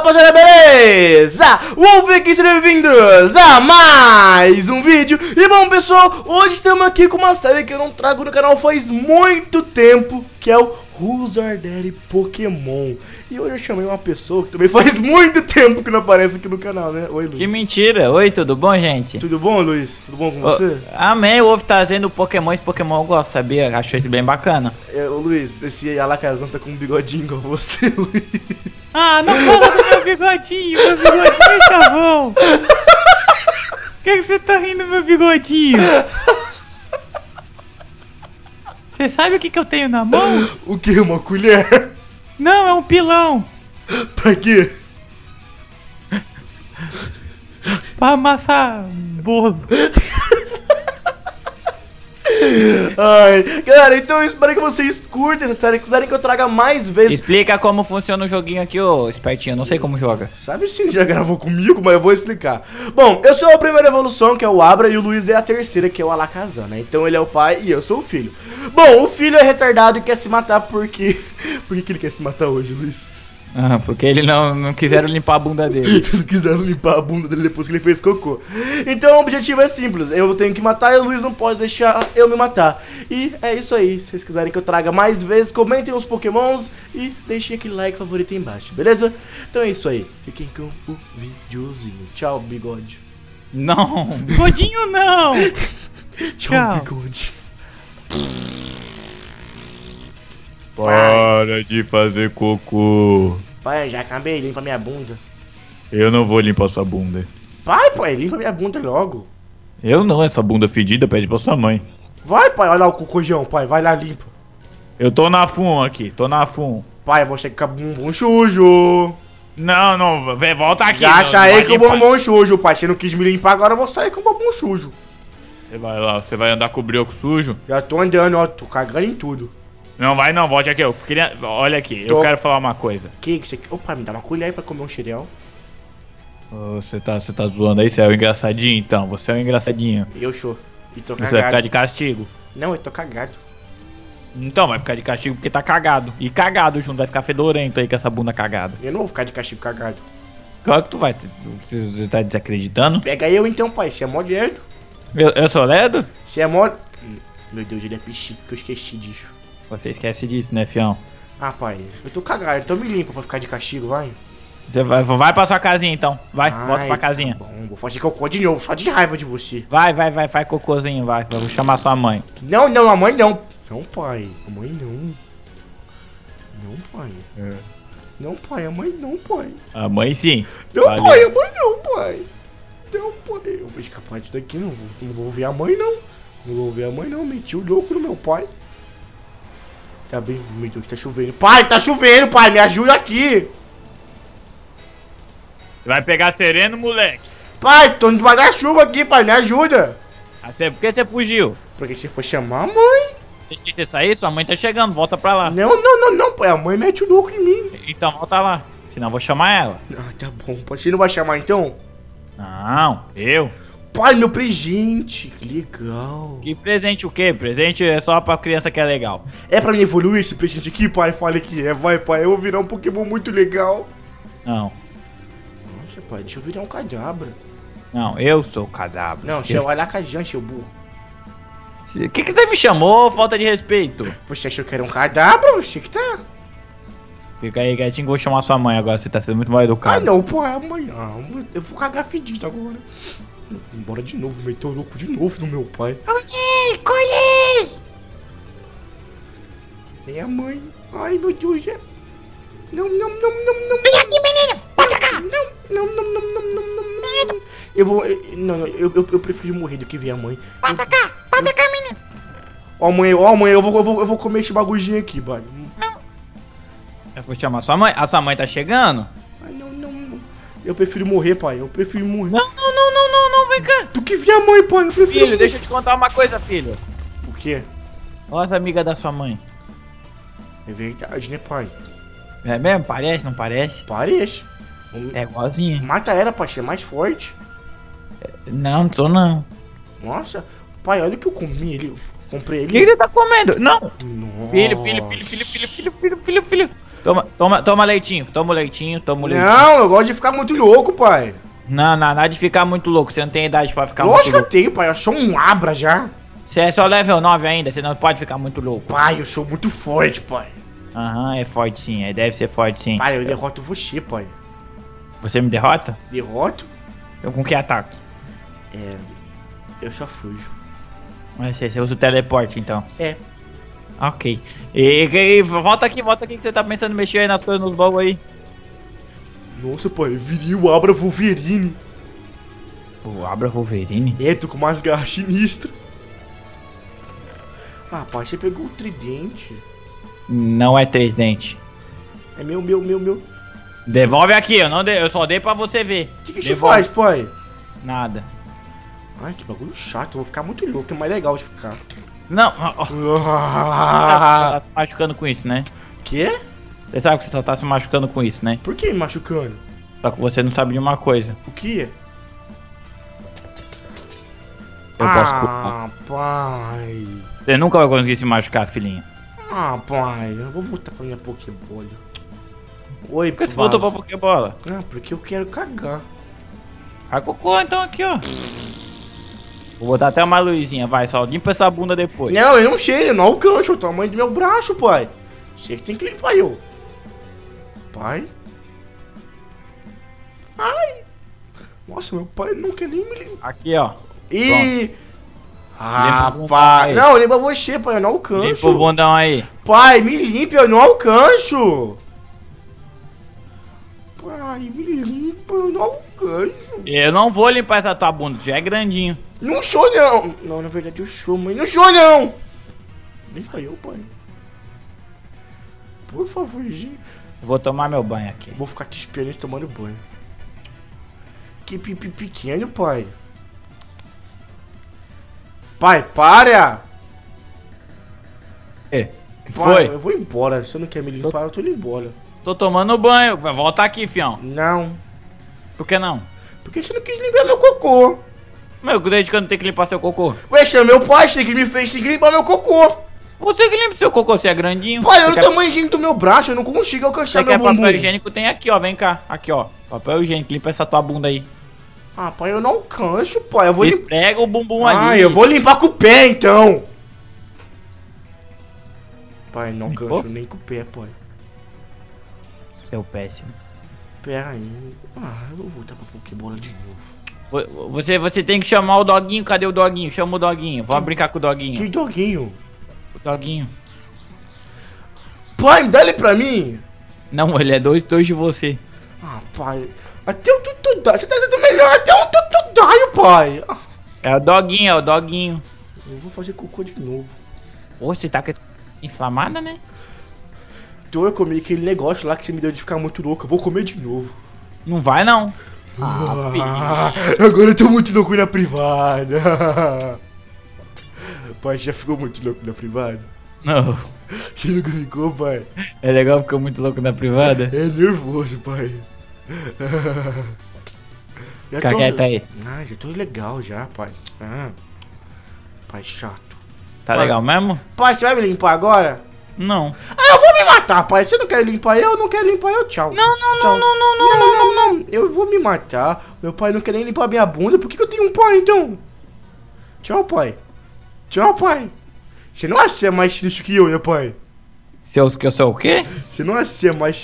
rapaziada, beleza? Wolf aqui, sejam bem-vindos a mais um vídeo. E bom, pessoal, hoje estamos aqui com uma série que eu não trago no canal faz muito tempo, que é o Who's Your Daddy Pokémon. E hoje eu chamei uma pessoa que também faz muito tempo que não aparece aqui no canal, né? Oi, Luiz. Que mentira! Oi, tudo bom, gente? Tudo bom, Luiz? Tudo bom com você? Amém, o Wolf trazendo Pokémon, esse Pokémon eu gosto, sabia? Acho esse bem bacana. Ô Luiz, esse Alakazam tá com um bigodinho igual você, Luiz. Ah, não fala do meu bigodinho tá bom. Por que você tá rindo do meu bigodinho? Você sabe o que eu tenho na mão? O que? Uma colher? Não, é um pilão. Pra quê? Pra amassar bolo. Ai, galera, então eu espero que vocês curtem essa série, quiserem que eu traga mais vezes. Explica como funciona o joguinho aqui, ô espertinho, não sei como joga. Sabe sim, já gravou comigo, mas eu vou explicar. Bom, eu sou a primeira evolução, que é o Abra, e o Luiz é a terceira, que é o Alakazam, né? Então ele é o pai e eu sou o filho. Bom, o filho é retardado e quer se matar porque... Por que ele quer se matar hoje, Luiz? Ah, porque ele não quiseram limpar a bunda dele. Eles quiseram limpar a bunda dele depois que ele fez cocô. Então o objetivo é simples, eu tenho que matar e o Luiz não pode deixar eu me matar. E é isso aí, se vocês quiserem que eu traga mais vezes, comentem os Pokémons e deixem aquele like favorito aí embaixo, beleza? Então é isso aí, fiquem com o videozinho. Tchau, bigode. Não, bigodinho não. Tchau, bigode. Para de fazer cocô. Pai, eu já acabei, limpa minha bunda. Eu não vou limpar sua bunda. Pai, limpa minha bunda logo. Eu não, essa bunda fedida pede pra sua mãe. Vai, pai, olha lá o cocôjão, pai, vai lá, limpa. Eu tô na FUN aqui, tô na FUN. Pai, você com o bumbum sujo. Não, vem, volta aqui. Já não saí vai com o limpar. bumbum sujo, pai. Você não quis me limpar, agora eu vou sair com o bumbum sujo. Você vai lá, você vai andar com o brioco sujo? Já tô andando, ó, tô cagando em tudo. Não, vai não, volte aqui. Eu queria. Olha aqui, eu quero falar uma coisa. Que você quer? Ô, pai, me dá uma colher aí pra comer um cereal. Você tá zoando aí? Você é o engraçadinho então? Você é o engraçadinho. Eu sou. E tô Você vai cagado. ficar de castigo. Não, eu tô cagado. Então, vai ficar de castigo porque tá cagado. E cagado junto, vai ficar fedorento aí com essa bunda cagada. Eu não vou ficar de castigo cagado. Claro que tu vai. Você tá desacreditando? Pega eu então, pai. Você é mó lerdo. Eu sou ledo? Você é mó... Meu Deus, ele é pichique, que eu esqueci disso. Você esquece disso, né, fião? Ah, pai, eu tô cagado. Então me limpa pra ficar de castigo, vai. Você vai pra sua casinha então. Vai, volta pra casinha. Tá bom, vou fazer cocô de novo, só de raiva de você. Vai, faz cocôzinho, vai. Eu vou chamar sua mãe. Não, a mãe não. Não, pai, a mãe não. Não, pai. Não, pai, a mãe não, pai. A mãe sim. Não, Valeu. pai, a mãe não, pai. Não, pai, eu vou escapar disso daqui, não vou ver a mãe, não. Não vou ver a mãe, não. Meti o louco no meu pai. Tá bem, meu Deus, tá chovendo. Pai, tá chovendo, pai, me ajuda aqui. Vai pegar sereno, moleque. Pai, tô no guarda-chuva aqui, pai, me ajuda. Por que você fugiu? Porque você foi chamar a mãe. Deixa você sair, sua mãe tá chegando, volta pra lá. Não, pai, a mãe mete o louco em mim. Então volta lá, senão eu vou chamar ela. Ah, tá bom, pai, você não vai chamar então? Não, eu? Pai, meu presente, que legal. Que presente o quê? Presente é só pra criança que é legal. É pra me evoluir esse presente aqui, pai? Fale que é, vai, pai, eu vou virar um Pokémon muito legal. Não, Nossa, pai, deixa eu virar um Kadabra. não, eu sou o cadáver. Não, você é o Alakazam, seu burro. O que você me chamou? Falta de respeito. Você achou que era um Kadabra? Você que tá... Fica aí quietinho que eu vou chamar sua mãe agora, você tá sendo muito mal Ah, educado. não, pô, amanhã. Eu vou cagar fedido agora. Embora de novo, meteu o louco de novo no meu pai. Colhe! Tem a mãe. Ai, meu Deus, é... Não. Vem aqui, menino! Passa cá! Não. Eu vou... Não, eu prefiro morrer do que ver a mãe. Passa cá, menino! Ó, mãe, eu vou comer esse bagulhinho aqui, pai. Eu vou chamar sua mãe. A sua mãe tá chegando? Ai, não. Eu prefiro morrer, pai. Eu prefiro morrer. Não, vem cá. Do que ver a mãe, pai. Eu prefiro... Filho, deixa eu te contar uma coisa, filho. O quê? Olha as amigas da sua mãe. É verdade, né, pai? É mesmo? Parece, não parece? Parece. É igualzinho. Mata ela, pai. Você é mais forte. Não sou não. Nossa. Pai, olha o que eu comi ali. Comprei O que ele. você tá comendo? Não! Nossa. Filho. Toma leitinho, toma o leitinho. Não, eu gosto de ficar muito louco, pai. Não, nada de ficar muito louco, você não tem idade pra ficar Lógico muito que eu louco. tenho, pai. Eu sou um abra já. Você é só level 9 ainda, você não pode ficar muito louco. Pai, eu sou muito forte, pai. Aham, é forte sim, deve ser forte sim. Pai, eu derroto você, pai. Você me derrota? Derroto? Eu com que ataque? Eu só fujo. Mas você usa o teleporte então. É. Ok. E volta aqui que você tá pensando em mexer aí nas coisas nos baús aí. Nossa, pai, eu virei o Abra Wolverine. O Abra Wolverine? Tô com umas garras sinistras. Ah, pai, você pegou o tridente. Não é 3 dentes. É meu. Devolve aqui, eu só dei pra você ver. O que isso Devolve. faz, pai? Nada. Ai, que bagulho chato. Eu vou ficar muito louco. É mais legal de ficar. Não, você tá se machucando com isso, né? Quê? Você sabe que você só tá se machucando com isso, né? Por que me machucando? Só que você não sabe de uma coisa. O que? Eu posso curar. Ah, pai. Você nunca vai conseguir se machucar, filhinho. Ah, pai. Eu vou voltar pra minha Pokébola. Oi, Por que você voltou pra Pokébola? Ah, porque eu quero cagar. Vai cocô então aqui, ó. Vou botar até uma luzinha, vai, só limpa essa bunda depois. Não, eu não cheiro, eu não alcanço o tamanho do meu braço, pai. Você que tem que limpar eu. Pai? Ai. Nossa, meu pai não quer nem me limpar. Aqui, ó. E... Ah, Limpa o bundão pai. aí. Não, limpa você, pai, eu não Limpa o alcanço. bundão aí. Pai, me limpe, eu não alcanço. Pai, me limpa, eu não alcanço. Eu não vou limpar essa tua bunda, já é grandinho. Não sou, não. Não, na verdade eu sou, mãe. Não sou, não. Limpa eu, pai. Por favorzinho. Vou tomar meu banho aqui. Vou ficar te esperando tomando banho. Que pipi pequeno, pai. Pai, para! É, Pai, foi. eu vou embora. Se você não quer me limpar, eu tô indo embora. Tô tomando banho. Vai voltar aqui, fião. Não. Por que não? Porque você não quis limpar meu cocô. Meu, desde que eu não tenho que limpar seu cocô. Ué, é meu pai, você que me fez, tem que limpar meu cocô. Você que limpa seu cocô, você é grandinho. Pai, olha Você o quer, tamanhozinho do meu braço, eu não consigo alcançar você meu quer bumbum. papel higiênico? Tem aqui, ó. Vem cá. Aqui, ó. Papel higiênico. Limpa essa tua bunda aí. Ah, pai, eu não alcanço, pai. Eu vou limpar. Esfrega o bumbum Ah, ali. eu vou limpar com o pé, então. Pai, não Limpou? alcanço nem com o pé, pai. Seu péssimo. Pera aí. Ah, eu vou voltar pra Pokébola de novo. Você tem que chamar o doguinho. Cadê o doguinho? Chama o doguinho. Vamos brincar com o doguinho. Que doguinho? O doguinho. Pai, dá ele pra mim. Não, ele é dois de você. Ah, pai. Até o Tutudaio. Você tá dando melhor. Até o Tutudaio, pai. Ah, É o doguinho. eu vou fazer cocô de novo. Ô, você tá inflamada, né? Então eu comi aquele negócio lá que você me deu de ficar muito louco. Eu vou comer de novo. Não vai, não. Ah, agora eu tô muito louco na privada. Pai, já ficou muito louco na privada? Não. Você nunca ficou, pai? É legal porque eu muito louco na privada. É nervoso, pai. Já Fica quieto aí. Ah, já tô legal já, pai. Ah, pai chato. Tá Pai. legal mesmo? Pai, você vai me limpar agora? Não. Ah, eu vou me matar, pai. Você não quer limpar eu? Não quer limpar eu? Tchau. Tchau. Não. Eu vou me matar. Meu pai não quer nem limpar minha bunda. Por que eu tenho um pai, então? Tchau, pai. Tchau, pai. Você não vai ser mais triste que eu, né, pai? Que eu sou o quê? Você não vai ser mais...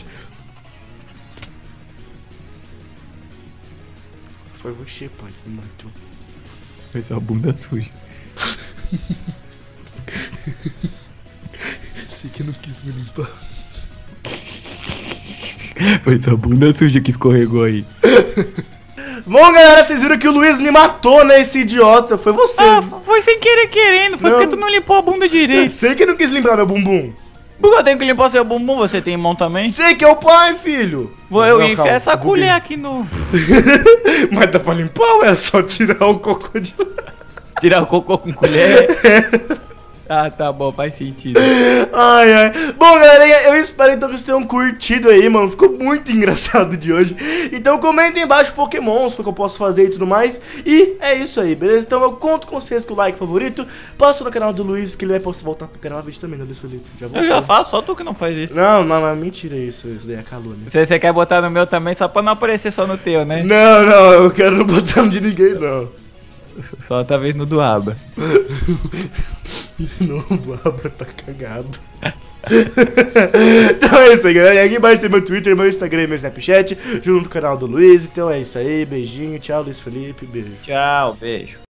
Foi você, pai, que me matou. Foi sua bunda suja. Sei que não quis me limpar. Foi sua bunda suja que escorregou aí. Bom, galera, vocês viram que o Luiz me matou, né, esse idiota. Foi você. Foi sem querer querendo, foi Não. porque tu não limpou a bunda direito. Sei que não quis limpar meu bumbum. Porque eu tenho que limpar seu bumbum, você tem mão também? Sei que é o pai, filho. Vou eu Não, enfiar calma, essa buguei. colher aqui no... Mas dá pra limpar ou é só tirar o cocô de lá? Tirar o cocô com colher. Ah, tá bom, faz sentido. Ai, ai. Bom, galerinha, eu espero então que vocês tenham curtido aí, mano. Ficou muito engraçado de hoje. Então comentem embaixo Pokémons, porque eu posso fazer e tudo mais. E é isso aí, beleza? Então eu conto com vocês com o like favorito. Passa no canal do Luiz, que ele vai poder voltar pra gravar vídeo também, né, Luiz Felipe? Eu já faço, só tu que não faz isso. Não, mentira isso. Isso daí é calúnia. Você quer botar no meu também, só pra não aparecer só no teu, né? Não, eu quero não botar no de ninguém, não. Só talvez no do Aba. Não, o Abra tá cagado. Então é isso aí, galera. Aqui embaixo tem meu Twitter, meu Instagram e meu Snapchat, junto com o canal do Luiz. Então é isso aí, beijinho, tchau, Luiz Felipe, beijo. Tchau, beijo.